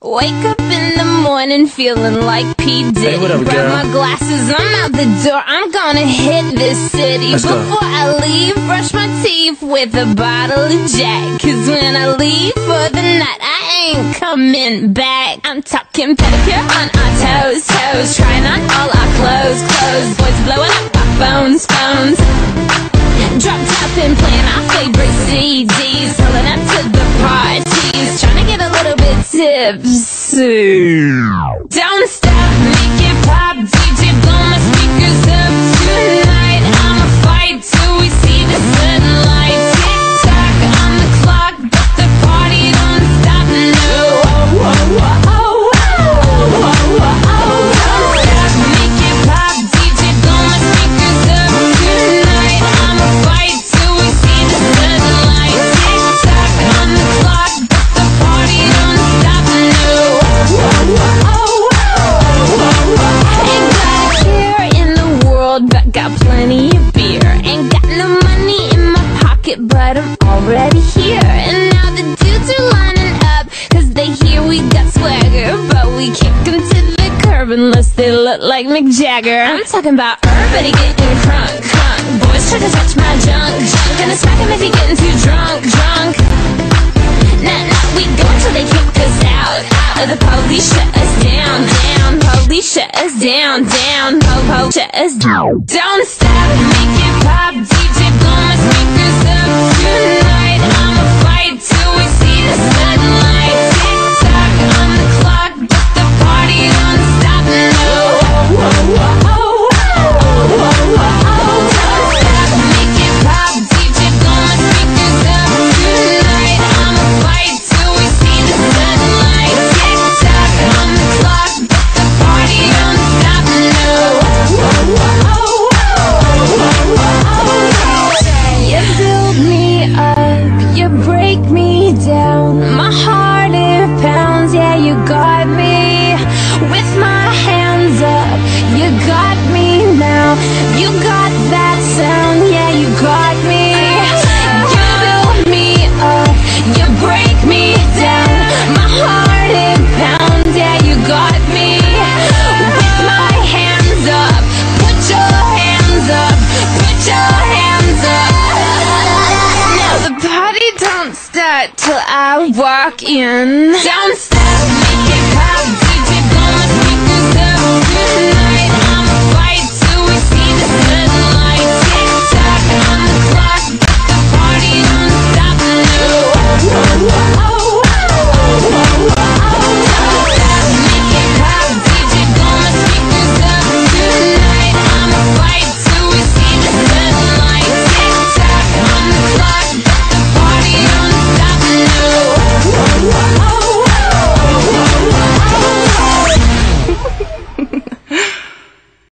Wake up in the morning feeling like P. Diddy. Hey, what up, grab girl? my glasses, I'm out the door. I'm gonna hit this city. Let's go. Before I leave, brush my teeth with a bottle of Jack. Cause when I leave for the night, I ain't coming back. I'm talking pedicure on our toes, toes. Trying on all our clothes, clothes. Boys blowing up our phones, phones. Dropped up and playing our favorite CDs. Pulling up to the parties, trying to get a little bit tipsy. Don't stop, make it pop, DJ blow my speakers up tonight. I'ma fight till we see the sunlight. Tick tock on the clock, but the party don't stop, no. Don't stop, make it pop, DJ blow my speakers up tonight. I'ma fight till we see the sunlight. Tick tock on the clock, but the party don't stop, no. Ain't got a care in the world, but got plenty of beer. Ain't got no money in my pocket, but I'm already here. And now the dudes are lining up, cause they hear we got swagger. But we kick them to the curb unless they look like Mick Jagger. I'm talking about everybody getting crunk, crunk. Boys try to touch my junk, junk. Gonna smack him if he getting too drunk, drunk. Nah, we go until they kick us out, out. The police shut us down, down. Police shut us down, down. Po-po shut us down. Don't stop, make it pop, DJ blow my speakers up tonight. I'ma fight till we see the sunlight. Tick tock on the clock, but the party don't stop, no. Don't stop, make it pop, DJ blow my speakers up tonight. I'ma fight till we see the sunlight. Tick tock on the clock, but the party don't stop, no. You build me up, you break me down. My heart it pounds, yeah, you got me. With my hands up, you got me now. You got that sound, yeah, you got me. You build me up, you break me down. My heart it pounds, yeah, you got me. With my hands up, put your hands up, put your hands up. Now the party don't start till I walk in. Don't stop.